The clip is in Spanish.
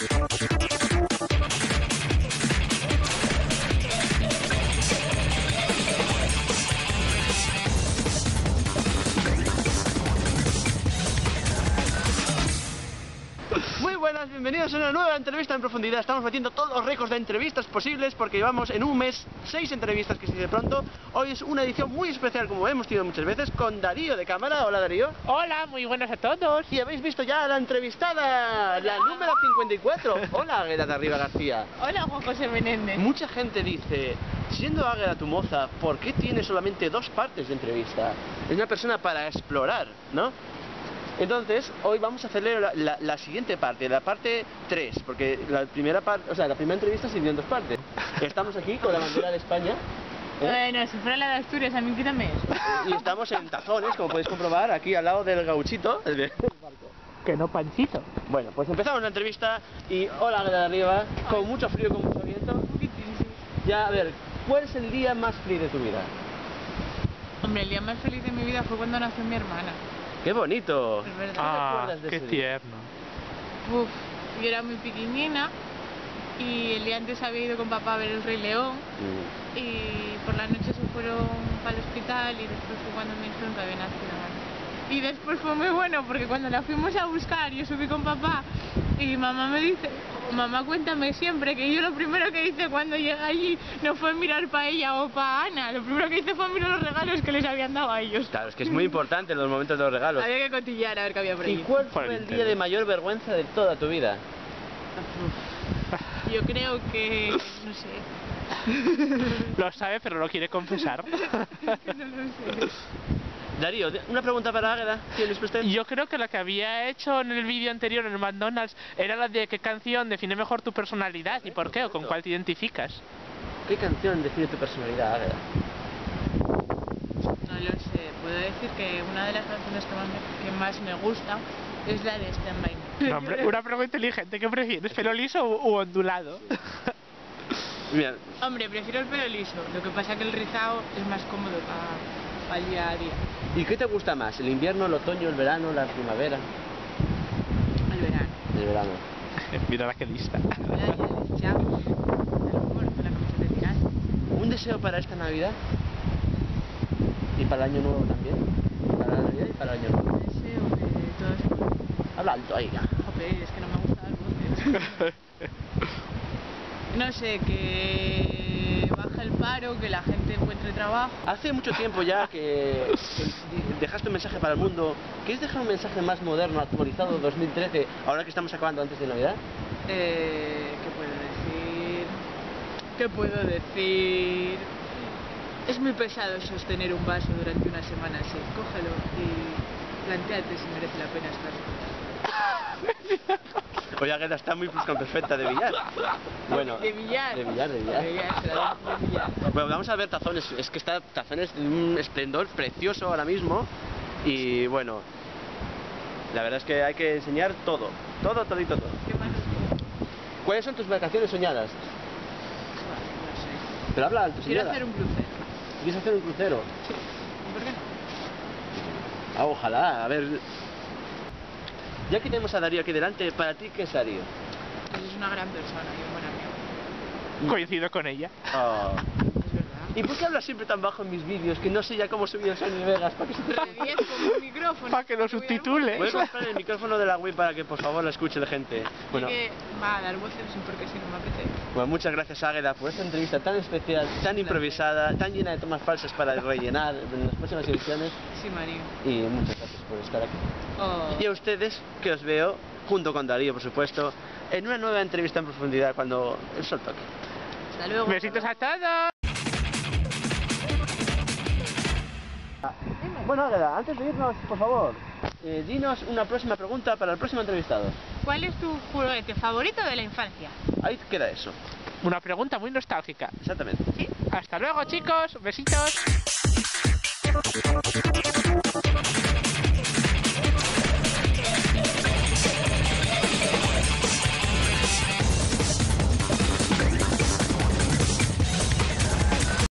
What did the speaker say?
Muy buenas, bienvenidos a una nueva entrevista en profundidad. Estamos batiendo todos los récords de entrevistas posibles porque llevamos en un mes 6 entrevistas, que se dice pronto. Hoy es una edición muy especial, como hemos tenido muchas veces, con Darío de cámara. Hola, Darío. Hola, muy buenas a todos. Y habéis visto ya a la entrevistada, la número 54. Hola, Águeda de Arriba García. Hola, Juan José Menéndez. Mucha gente dice, siendo Águeda tu moza, ¿por qué tiene solamente 2 partes de entrevista? Es una persona para explorar, ¿no? Entonces, hoy vamos a hacer la siguiente parte, la parte 3, porque la primera parte, o sea, la primera entrevista se dividió en 2 partes. Estamos aquí con la bandera de España. Bueno, si fuera la de Asturias, a mí quítame eso. Y estamos en Tazones, como podéis comprobar, aquí al lado del gauchito, el barco. Que no, Panchito. Bueno, pues empezamos la entrevista y hola, Águeda de Arriba, con mucho frío, con mucho viento. Ya, a ver, ¿cuál es el día más feliz de tu vida? Hombre, el día más feliz de mi vida fue cuando nació mi hermana. ¡Qué bonito! Es verdad. ¿Qué recuerdas de qué ese día? tierno. Uf, yo era muy pequeñina y el día antes había ido con papá a ver El Rey León y por la noche se fueron para el hospital y después fue cuando me dijeron que había nacido Ana. Y después fue muy bueno porque cuando la fuimos a buscar yo subí con papá y mamá me dice, mamá cuéntame siempre que yo lo primero que hice cuando llegué allí no fue mirar para ella o para Ana, lo primero que hice fue mirar los regalos que les habían dado a ellos. Claro, es que es muy importante en los momentos de los regalos. Había que cotillar a ver qué había por ¿Y ahí. cuál Por fue el el día de mayor vergüenza de toda tu vida? Yo creo que, no sé, Lo sabe, pero no quiere confesar. no lo sé. Darío, una pregunta para Águeda, ¿tienes usted? Yo creo que la que había hecho en el vídeo anterior en el McDonald's era la de qué canción define mejor tu personalidad y por qué o con cuál te identificas. ¿Qué canción define tu personalidad, Águeda? No lo sé, puedo decir que una de las canciones que más me gusta es la de Stand By Me. No, hombre, una pregunta inteligente, ¿qué prefieres? ¿Pelo liso u ondulado? Mira, Hombre, prefiero el pelo liso, lo que pasa que el rizado es más cómodo para el día a día. ¿y qué te gusta más? ¿El invierno, el otoño, el verano, la primavera? El verano. El verano. Mira la que lista. La playa, el chao, el corto, la camiseta de tirar. ¿Un deseo para esta Navidad? ¿Y para el año nuevo también? Para la Navidad y para el año nuevo. Deseo que todo se pueda. Habla alto, ahí ya. Joder, es que no me gusta el voz. No sé, que baje el paro, que la gente encuentre trabajo. Hace mucho tiempo ya que dejaste un mensaje para el mundo. ¿Quieres dejar un mensaje más moderno, actualizado, 2013, ahora que estamos acabando antes de Navidad? ¿Qué puedo decir? ¿Qué puedo decir? Es muy pesado sostener un vaso durante una semana así. Cógelo y plantéate si merece la pena estar. Oye, Águeda está muy perfecta de billar. Bueno, ¿De billar? De billar, de billar. De billar, será de billar. Bueno, vamos a ver Tazones. Es que está Tazones de un esplendor precioso ahora mismo. Y bueno, la verdad es que hay que enseñar todo. Todito todo. ¿Qué más os digo? ¿Cuáles son tus vacaciones soñadas? Bueno, no sé. Pero habla alto, Quiero señora. hacer un crucero. ¿Quieres hacer un crucero? ¿Por qué no? Ah, ojalá, a ver. Ya que tenemos a Darío aquí delante, ¿para ti qué es Darío? Pues es una gran persona y un buen amigo. Coincido con ella. Oh. Es verdad. ¿Y por qué hablas siempre tan bajo en mis vídeos? Que no sé ya cómo subir el Sony Vegas para que se te... Bien, con un micrófono. Para que lo subtitule. Voy a comprar el micrófono de la web para que por favor lo escuche la gente. Bueno, Que va a dar voces porque si no me apetece. bueno, muchas gracias Águeda por esta entrevista tan especial, tan improvisada, tan llena de tomas falsas para rellenar en las próximas ediciones. Sí, Mario. Y muchas gracias por estar aquí. Oh. Y a ustedes, que os veo, junto con Darío por supuesto, en una nueva entrevista en profundidad cuando el sol toque. Hasta luego. Besitos a todos. Bueno, Águeda, antes de irnos, por favor, dinos una próxima pregunta para el próximo entrevistado. ¿Cuál es tu juguete favorito de la infancia? Ahí queda eso. Una pregunta muy nostálgica. Exactamente. ¿Sí? Hasta luego, chicos. Besitos.